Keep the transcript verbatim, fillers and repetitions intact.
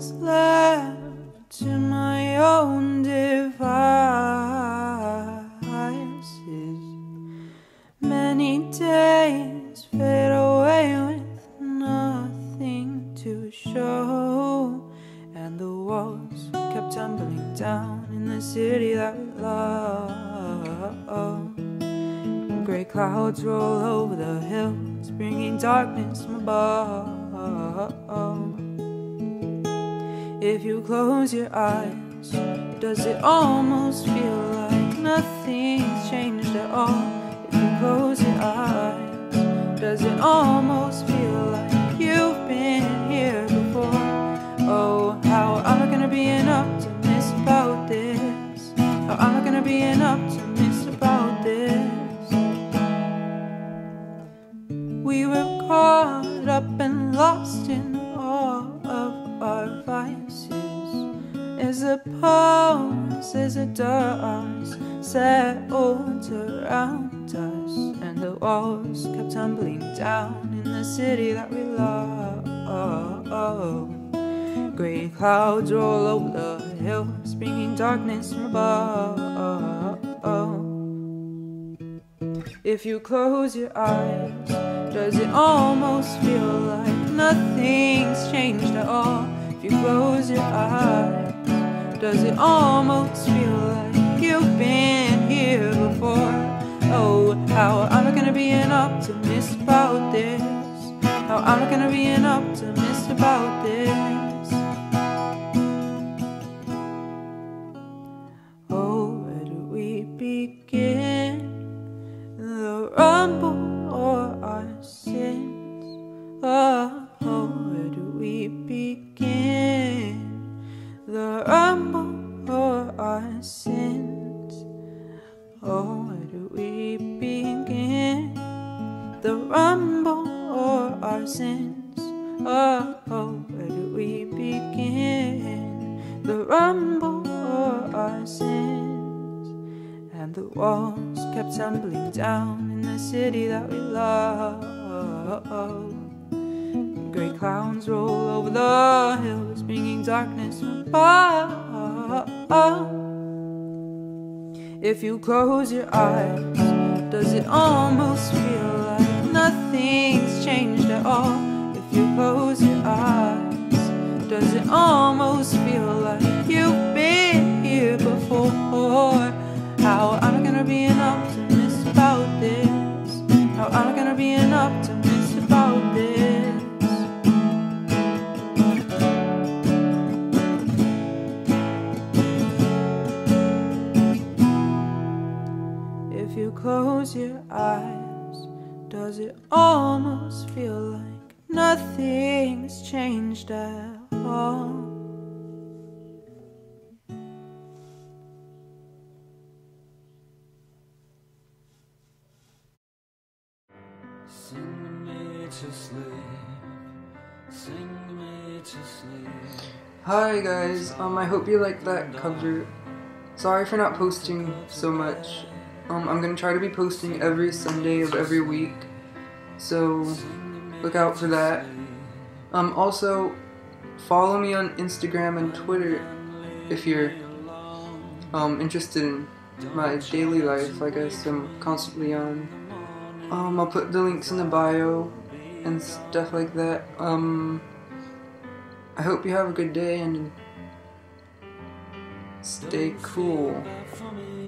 was left to my own devices. Many days fade away with nothing to show, and the walls kept tumbling down in the city that we love. Grey clouds roll over the hills, bringing darkness from above. If you close your eyes, does it almost feel like nothing's changed at all? If you close your eyes, does it almost feel like you've been here before? Oh, how am I gonna be an optimist about this? How am I gonna be an optimist about this? We were caught up and lost in all of our vices, as the pulse, as the dust settled around us, and the walls kept tumbling down in the city that we love. Grey clouds roll over the hills, bringing darkness from above. If you close your eyes, does it almost feel like nothing's changed at all? If you close your eyes, does it almost feel like you've been here before? Oh, how am I gonna be an optimist about this? How am I gonna be an optimist about this? Oh, where do we begin? The rumble or our sins? Oh, oh, where do we begin? The rumble or our sins? Oh, where do we begin? The rumble or our sins? Oh, oh, where do we begin? The rumble or our sins? And the walls kept tumbling down in the city that we love. Grey clouds roll over the hills, bringing darkness from above. If you close your eyes, does it almost feel like nothing's changed at all? If you close your eyes, does it almost feel like you've been here before? How am I gonna be an optimist about this? How am I gonna be an optimist about this? If you close your eyes, does it almost feel like nothing's changed at all? Sing me to sleep, sing me to sleep. Hi guys, um, I hope you liked that cover. Sorry for not posting so much. Um, I'm gonna try to be posting every Sunday of every week, so look out for that. Um, also, follow me on Instagram and Twitter if you're um, interested in my daily life. I guess I'm constantly on. Um, I'll put the links in the bio and stuff like that. Um, I hope you have a good day and stay cool.